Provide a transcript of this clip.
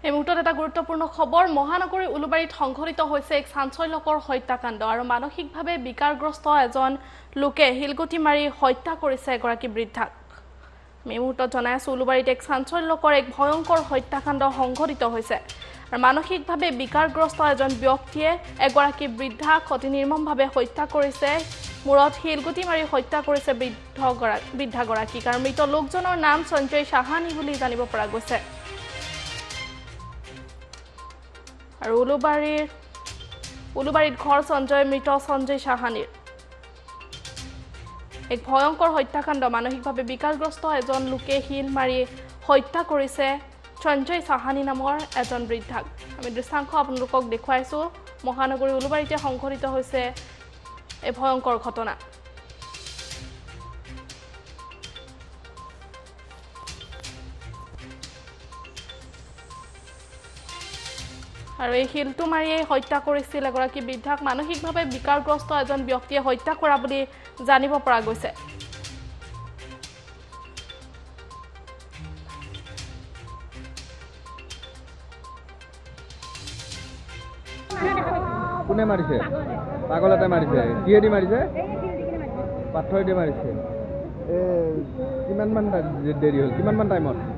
এই মুহূৰ্তত এটা গুৰুত্বপূৰ্ণ খবৰ মহানগৰী উলুবাৰীত সংঘটিত হৈছে এক চাঞ্চল্যকৰ হত্যাকাণ্ড আৰু মানসিকভাৱে বিকাৰগ্ৰস্ত এজন লোকে হিলগুটি মাৰি হত্যা কৰিছে এগৰাকী বৃদ্ধাক এই মুহূৰ্তত জনাই আছো উলুবাৰীত এক চাঞ্চল্যকৰ এক ভয়ংকৰ হত্যাকাণ্ড সংঘটিত হৈছে আৰু মানসিকভাৱে বিকাৰগ্ৰস্ত এজন ব্যক্তিয়ে এগৰাকী বৃদ্ধাক অতি নিৰ্মমভাৱে হত্যা কৰিছে মূৰত হিলগুটি মাৰি হত্যা কৰিছে বৃদ্ধাগৰাকী কাৰণ মৃত লোকজনৰ নাম সঞ্জয় সাহানী বুলি জানিব পৰা গৈছে আৰু উলুবাৰীত ঘৰ মৃত সঞ্জয় সাহানীৰ এক ভয়ংকৰ হত্যাকাণ্ড মানসিকভাৱে বিকাৰগ্ৰস্ত এজন লোকে হিল মাৰি হত্যা কৰিছে সঞ্জয় সাহানী নামৰ এজন বৃদ্ধাক আমি দৃশ্যাংশ আপোনালোকক দেখুৱাইছো মহানগৰী উলুবাৰীতে সংঘটিত হৈছে এই ভয়ংকৰ ঘটনা আৰু এই হিলটো মাৰি হত্যা কৰিছিল এগৰাকী বৃদ্ধাক মানসিকভাৱে বিকাৰগ্ৰস্ত এজন ব্যক্তিয়ে হত্যা কৰা বুলি জানিব পৰা গৈছে কোনে মাৰিছে পাগলতে মাৰিছে কিহেদি মাৰিছে পাথৰ দি মাৰিছে কিমান মান দেৰি হ'ল কিমান মান টাইমত